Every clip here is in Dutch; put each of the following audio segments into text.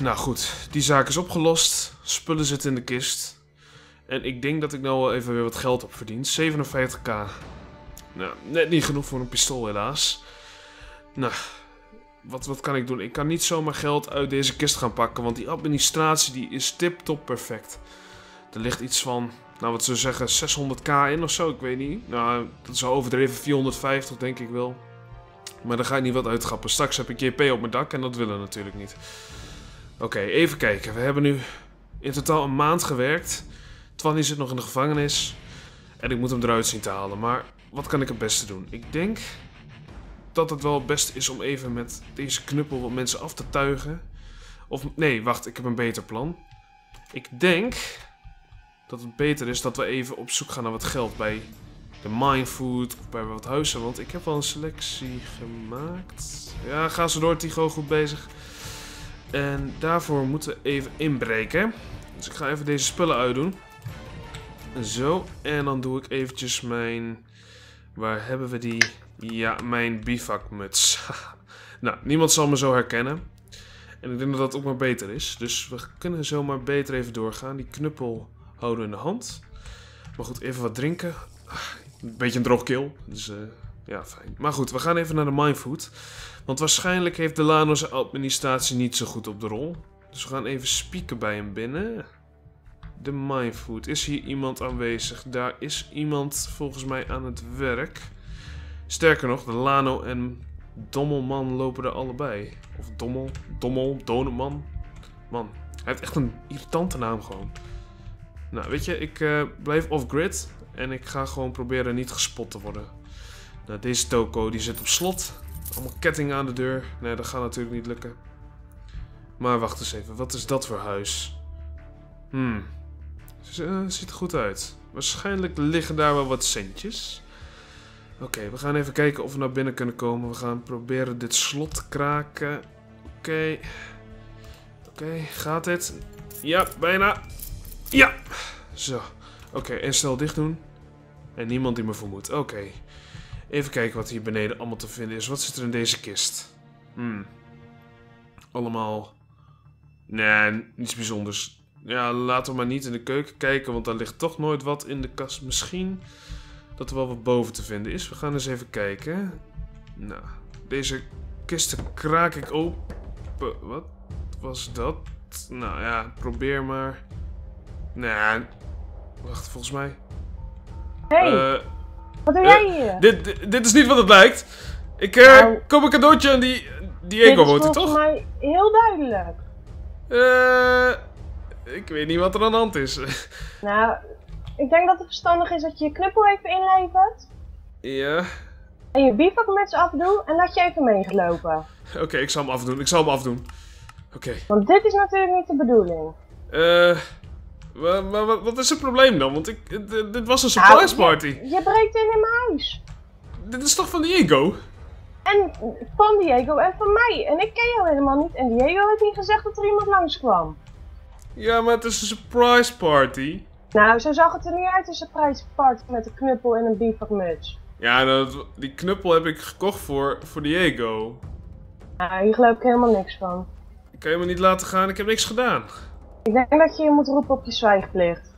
Nou goed, die zaak is opgelost. Spullen zitten in de kist. En ik denk dat ik nou wel even weer wat geld heb verdiend. 57k. Nou, net niet genoeg voor een pistool helaas. Nou, wat kan ik doen? Ik kan niet zomaar geld uit deze kist gaan pakken. Want die administratie die is tip-top perfect. Er ligt iets van, nou wat ze zeggen, 600k in of zo. Ik weet niet. Nou, dat is wel overdreven. 450 denk ik wel. Maar daar ga ik niet wat uitgrappen. Straks heb ik JP op mijn dak en dat willen we natuurlijk niet. Oké, even kijken. We hebben nu in totaal een maand gewerkt. Twanny zit nog in de gevangenis. En ik moet hem eruit zien te halen. Maar wat kan ik het beste doen? Ik denk dat het wel het beste is om even met deze knuppel wat mensen af te tuigen. Of nee, wacht. Ik heb een beter plan. Ik denk dat het beter is dat we even op zoek gaan naar wat geld bij de Minefood of bij wat huizen. Want ik heb al een selectie gemaakt. Ja, ga zo door, Tycho. Goed bezig. En daarvoor moeten we even inbreken. Dus ik ga even deze spullen uitdoen. Zo. En dan doe ik eventjes mijn... Waar hebben we die? Ja, mijn bivakmuts. Nou, niemand zal me zo herkennen. En ik denk dat dat ook maar beter is. Dus we kunnen zomaar beter even doorgaan. Die knuppel houden we in de hand. Maar goed, even wat drinken. Een beetje een droog keel. Dus ja, fijn. Maar goed, we gaan even naar de Minefood. Want waarschijnlijk heeft Delano zijn administratie niet zo goed op de rol. Dus we gaan even spieken bij hem binnen. De Minefood. Is hier iemand aanwezig? Daar is iemand volgens mij aan het werk. Sterker nog, Delano en Dommelman lopen er allebei. Of Doneman. Man, hij heeft echt een irritante naam gewoon. Nou, weet je, ik blijf off-grid. En ik ga gewoon proberen niet gespot te worden. Nou, deze toko die zit op slot. Allemaal kettingen aan de deur. Nee, dat gaat natuurlijk niet lukken. Maar wacht eens even. Wat is dat voor huis? Ziet er goed uit. Waarschijnlijk liggen daar wel wat centjes. Oké, we gaan even kijken of we naar binnen kunnen komen. We gaan proberen dit slot te kraken. Oké, gaat dit? Ja, bijna. Ja! Zo. Oké, en snel dicht doen. En niemand die me vermoedt. Oké. Even kijken wat hier beneden allemaal te vinden is. Wat zit er in deze kist? Allemaal... Nee, niets bijzonders. Ja, laten we maar niet in de keuken kijken, want daar ligt toch nooit wat in de kast. Misschien dat er wel wat boven te vinden is. We gaan eens even kijken. Nou, deze kisten kraak ik open. Wat was dat? Nou ja, probeer maar. Nee, wacht, volgens mij. Hey, wat doe jij hier? Dit is niet wat het lijkt. Ik koop een cadeautje aan die Diego woont hier, toch? Dit is volgens mij heel duidelijk. Ik weet niet wat er aan de hand is. Nou, ik denk dat het verstandig is dat je je knuppel even inlevert. Ja. En je bivakmuts afdoet en dat je even meegelopen. Oké, ik zal hem afdoen. Oké. Want dit is natuurlijk niet de bedoeling. Wat is het probleem dan? Want dit was een surprise party. Je breekt in mijn huis. Dit is toch van Diego? En van Diego en van mij. En ik ken jou helemaal niet. En Diego heeft niet gezegd dat er iemand langskwam. Ja, maar het is een surprise party. Nou, zo zag het er niet uit, een surprise party met een knuppel en een bivakmuts. Ja, die knuppel heb ik gekocht voor Diego. Nou, hier geloof ik helemaal niks van. Ik kan je me niet laten gaan, ik heb niks gedaan. Ik denk dat je moet roepen op je zwijgplicht.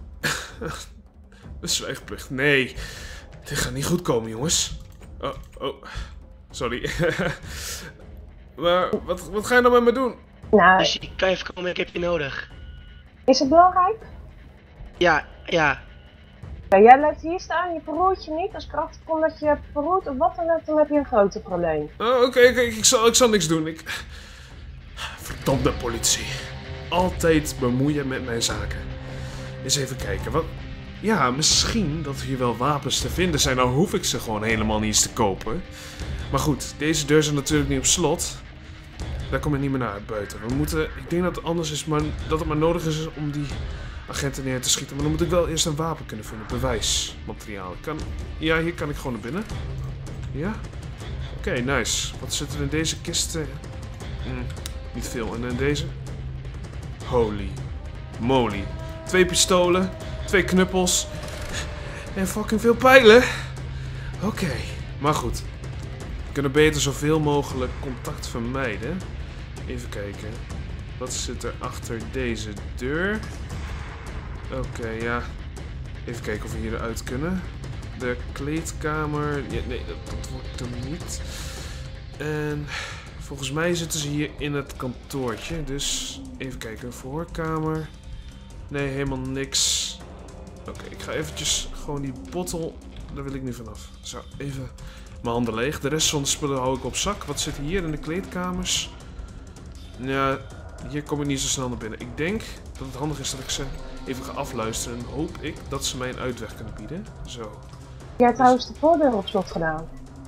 De zwijgplicht? Nee. Dit gaat niet goed komen, jongens. Oh. Sorry. Maar wat ga je nou met me doen? Nou, Dus ik kan even komen, ik heb je nodig. is het belangrijk? Ja. Ja, jij blijft hier staan, je verroert je niet. Als ik erachter kom dat je hebt verroerd of wat dan heb je een groter probleem. Oh, oké, ik zal niks doen. Verdomde politie. Altijd bemoeien met mijn zaken. Eens even kijken, wat... Ja, misschien dat hier wel wapens te vinden zijn, dan hoef ik ze gewoon helemaal niet eens te kopen. Maar goed, deze deur is natuurlijk niet op slot. Daar kom je niet meer naar buiten. We moeten... Ik denk dat het anders is, maar dat het maar nodig is om die agenten neer te schieten. Maar dan moet ik wel eerst een wapen kunnen vinden. Bewijsmateriaal. Ja, hier kan ik gewoon naar binnen. Ja? Oké, nice. Wat zit er in deze kisten? Niet veel. En in deze? Holy moly. 2 pistolen, 2 knuppels en fucking veel pijlen. Oké, maar goed. We kunnen beter zoveel mogelijk contact vermijden. Even kijken. Wat zit er achter deze deur? Oké, ja. Even kijken of we hieruit kunnen. De kleedkamer. Ja, nee, dat wordt hem niet. En volgens mij zitten ze hier in het kantoortje. Dus even kijken. Verhoorkamer. Nee, helemaal niks. Oké, ik ga eventjes gewoon die bottel. Daar wil ik nu vanaf. Zo, even mijn handen leeg. De rest van de spullen hou ik op zak. Wat zit hier in de kleedkamers? Ja, hier kom ik niet zo snel naar binnen. Ik denk dat het handig is dat ik ze even ga afluisteren. En hoop ik dat ze mij een uitweg kunnen bieden. Zo. Heb jij trouwens de voordeur op slot gedaan?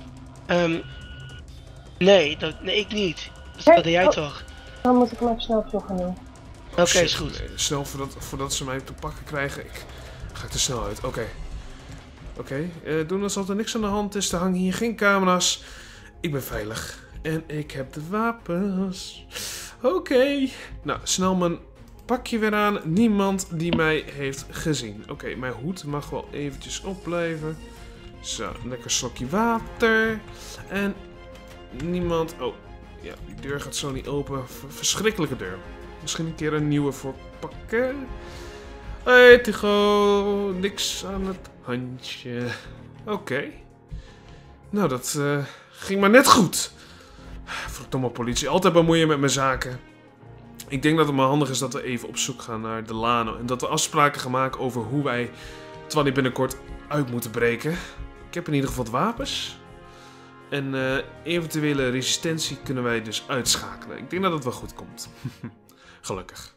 Nee, nee, ik niet. Dus Nee, dat deed jij oh. toch? Dan moet ik hem even snel op slot gaan doen. Oké, Shit, is goed. nee, snel voordat ze mij te pakken krijgen. Ga ik er snel uit. Oké. Oké, doen alsof er niks aan de hand is. Er hangen hier geen camera's. Ik ben veilig. En ik heb de wapens. Oké. Nou, snel mijn pakje weer aan. Niemand die mij heeft gezien. Oké, mijn hoed mag wel eventjes opblijven. Zo, lekker slokje water. En niemand... Oh, ja, die deur gaat zo niet open. Verschrikkelijke deur. Misschien een keer een nieuwe voor pakken. Hey Tycho, niks aan het handje. Oké. Nou, dat ging maar net goed. Verdomme politie, altijd bemoeien met mijn zaken. Ik denk dat het maar handig is dat we even op zoek gaan naar Delano. En dat we afspraken gaan maken over hoe wij Twanny binnenkort uit moeten breken. Ik heb in ieder geval wapens. En eventuele resistentie kunnen wij dus uitschakelen. Ik denk dat het wel goed komt. Gelukkig.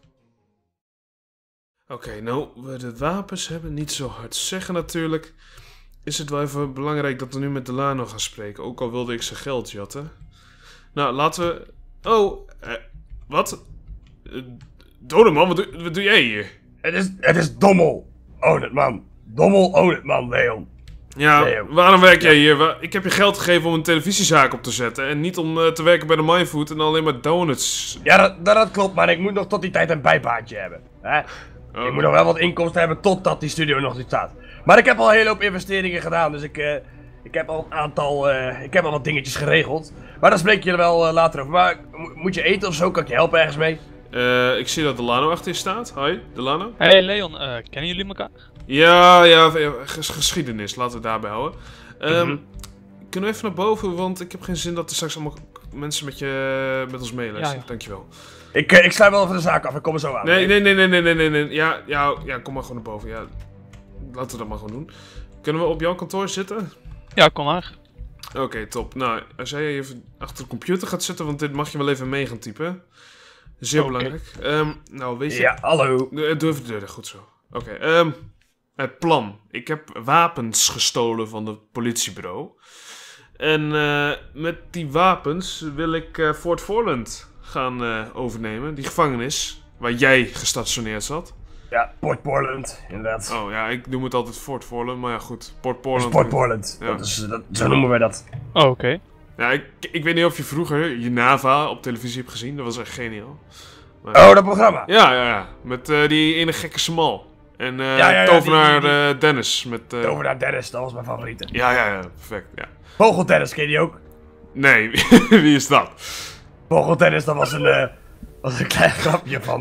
Oké, nou, we de wapens hebben. Niet zo hard zeggen natuurlijk. Is het wel even belangrijk dat we nu met Delano gaan spreken. Ook al wilde ik zijn geld jatten. Nou, laten we... Oh, wat? Dodeman, wat doe jij hier? Het is Dommel. Own it, man. Dommel, own it, man, Leon. Ja, Leon. waarom werk jij hier? Ik heb je geld gegeven om een televisiezaak op te zetten. En niet om te werken bij de Mindfood en alleen maar donuts. Ja, dat klopt, maar ik moet nog tot die tijd een bijbaantje hebben. Hè? Ik moet nog wel wat inkomsten hebben totdat die studio nog niet staat. Maar ik heb al een hele hoop investeringen gedaan, dus ik heb al een aantal... ik heb al wat dingetjes geregeld. Maar daar spreek je er wel later over. Maar moet je eten of zo? Kan ik je helpen ergens mee? Ik zie dat Delano achter je staat. Hoi, Delano. Hey Leon, kennen jullie elkaar? Ja, geschiedenis. Laten we het daarbij houden. Kunnen we even naar boven, want ik heb geen zin dat er straks allemaal mensen met ons meeluisteren. Ja. Dankjewel. Ik sluit wel even de zaak af, ik kom er zo aan. Nee. Ja, kom maar gewoon naar boven. Ja, laten we dat maar gewoon doen. Kunnen we op jouw kantoor zitten? Ja, kom maar. Oké, top. Nou, als jij even achter de computer gaat zitten, want dit mag je wel even mee gaan typen. Zeer belangrijk. Nou, weet je... Ja, hallo. Doe even de deur, goed zo. Oké, het plan. Ik heb wapens gestolen van het politiebureau. En met die wapens wil ik Fort Forland gaan overnemen. Die gevangenis waar jij gestationeerd zat. Ja, Port Portland, inderdaad. Oh ja, ik noem het altijd Fort Forland, maar ja goed. Port Portland. Port Portland, Ja. zo noemen wij dat. Oh, oké. Ja, ik weet niet of je vroeger je Nava op televisie hebt gezien. Dat was echt geniaal. Maar... Oh, dat programma. Ja. Met die ene gekke Smal. En Ja, tovenaar Dennis. Met, Tovenaar Dennis, dat was mijn favoriete. Ja, perfect. Ja. Vogel Dennis, ken je die ook? Nee, wie is dat? Vogel Dennis, dat was een klein grapje van...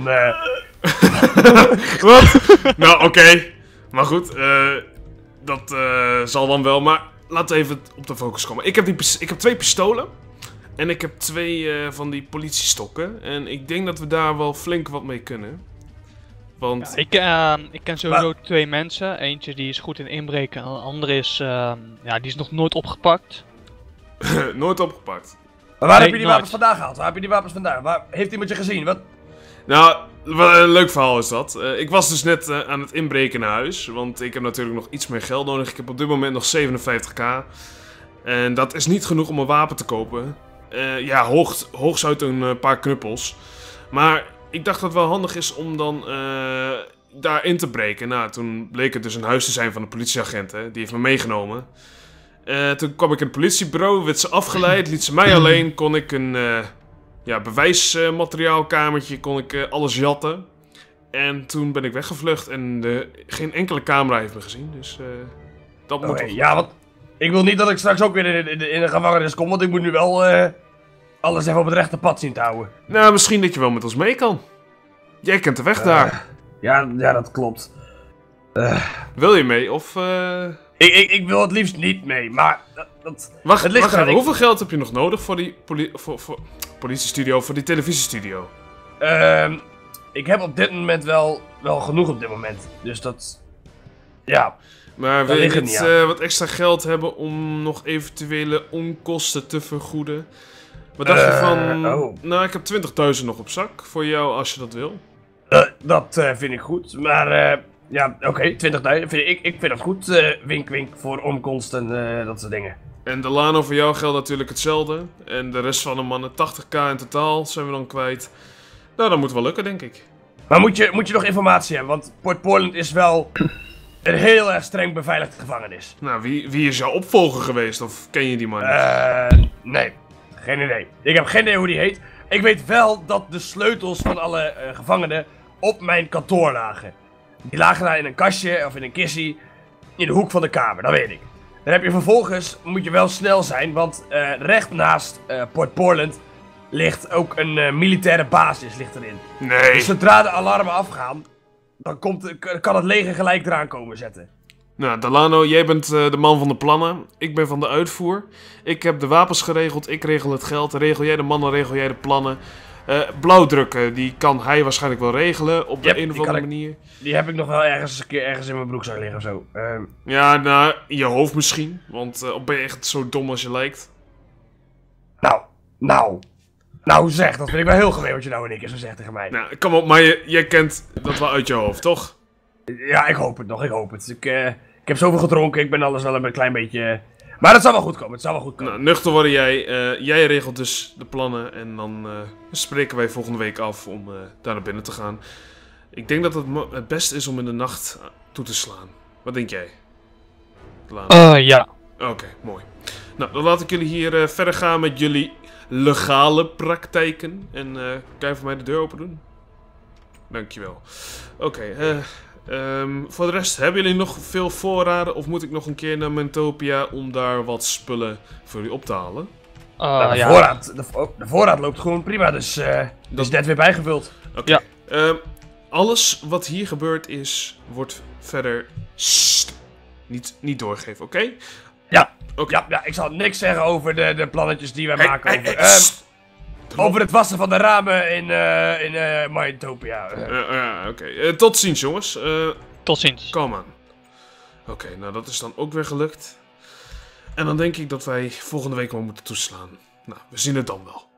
Wat? Nou, oké. Maar goed, dat zal dan wel. Maar laten we even op de focus komen. Ik heb 2 pistolen. En ik heb 2 van die politiestokken. En ik denk dat we daar wel flink wat mee kunnen. Want... Ik ken sowieso 2 mensen. Eentje die is goed in inbreken en de andere is, die is nog nooit opgepakt. nooit opgepakt. Maar waar Nee, heb je die nooit. wapens vandaan gehaald? Waar heb je die wapens vandaan? Waar heeft iemand je gezien? Wat? Nou, wat een leuk verhaal is dat. Ik was dus net aan het inbreken naar huis. Want ik heb natuurlijk nog iets meer geld nodig. Ik heb op dit moment nog 57k. En dat is niet genoeg om een wapen te kopen. Hooguit een paar knuppels. Maar ik dacht dat het wel handig is om dan daar in te breken. Nou, toen bleek het dus een huis te zijn van een politieagent. Hè. Die heeft me meegenomen. Toen kwam ik in het politiebureau, werd ze afgeleid, liet ze mij alleen. Kon ik een bewijsmateriaalkamertje, kon ik alles jatten. En toen ben ik weggevlucht en geen enkele camera heeft me gezien. Dus dat moet Oké, wel goed. ja, want ik wil niet dat ik straks ook weer in de gevangenis kom, want ik moet nu wel alles even op het rechte pad zien te houden. Nou, misschien dat je wel met ons mee kan. Jij kent de weg daar. Ja, dat klopt. Wil je mee, of... Ik wil het liefst niet mee, maar... Wacht het ligt even, eraan. hoeveel geld heb je nog nodig voor die politiestudio, voor die televisiestudio? Ik heb op dit moment wel genoeg op dit moment. Dus dat... Ja. Maar wil je ligt het niet niet wat extra geld hebben om nog eventuele onkosten te vergoeden? Wat dacht je van... Nou, ik heb 20.000 nog op zak voor jou als je dat wil. Dat vind ik goed, maar... ja, oké, 20.000. Ik vind dat goed. Wink, wink voor onkosten, dat soort dingen. En Delano, voor jou geldt natuurlijk hetzelfde. En de rest van de mannen, 80k in totaal zijn we dan kwijt. Nou, dat moet wel lukken, denk ik. Maar moet je nog informatie hebben? Want Port Portland is wel een heel erg streng beveiligde gevangenis. Nou, wie is jouw opvolger geweest? Of ken je die man niet? Nee. Geen idee. Ik heb geen idee hoe die heet. Ik weet wel dat de sleutels van alle gevangenen op mijn kantoor lagen. Die lagen daar in een kastje of in een kissie in de hoek van de kamer, dat weet ik. Dan heb je vervolgens, moet je wel snel zijn, want recht naast Port Portland ligt ook een militaire basis ligt erin. Nee. Dus zodra de alarmen afgaan, dan kan het leger gelijk eraan komen zetten. Nou, Delano, jij bent de man van de plannen. Ik ben van de uitvoer. Ik heb de wapens geregeld, ik regel het geld. Regel jij de mannen, regel jij de plannen. Blauwdrukken, die kan hij waarschijnlijk wel regelen op de een of andere manier. Die heb ik nog wel ergens in mijn broekzak liggen of zo. Ja, nou, in je hoofd misschien. Want of ben je echt zo dom als je lijkt? Nou zeg, dat vind ik wel heel gemeen wat je nou in één keer zo zegt tegen mij. Nou, kom op, maar jij kent dat wel uit je hoofd, toch? Ja, ik hoop het nog, ik hoop het. Ik heb zoveel gedronken, ik ben alles wel een klein beetje... Maar het zal wel goed komen, Nou, nuchter worden jij. Jij regelt dus de plannen en dan spreken wij volgende week af om daar naar binnen te gaan. Ik denk dat het beste is om in de nacht toe te slaan. Wat denk jij? Ja. Oké, mooi. Nou, dan laat ik jullie hier verder gaan met jullie legale praktijken. En kan je voor mij de deur open doen? Dankjewel. Oké, voor de rest, hebben jullie nog veel voorraden? Of moet ik nog een keer naar Mentopia om daar wat spullen voor jullie op te halen? De voorraad loopt gewoon prima, dus dat is net weer bijgevuld. Oké. Ja. Alles wat hier gebeurd is, wordt verder niet doorgegeven, oké? Ja. Okay. Ja, ik zal niks zeggen over de plannetjes die wij maken over het wassen van de ramen in Mytopia. Oké. Tot ziens, jongens. Tot ziens. Kom aan. Oké, nou dat is dan ook weer gelukt. En dan denk ik dat wij volgende week wel moeten toeslaan. Nou, we zien het dan wel.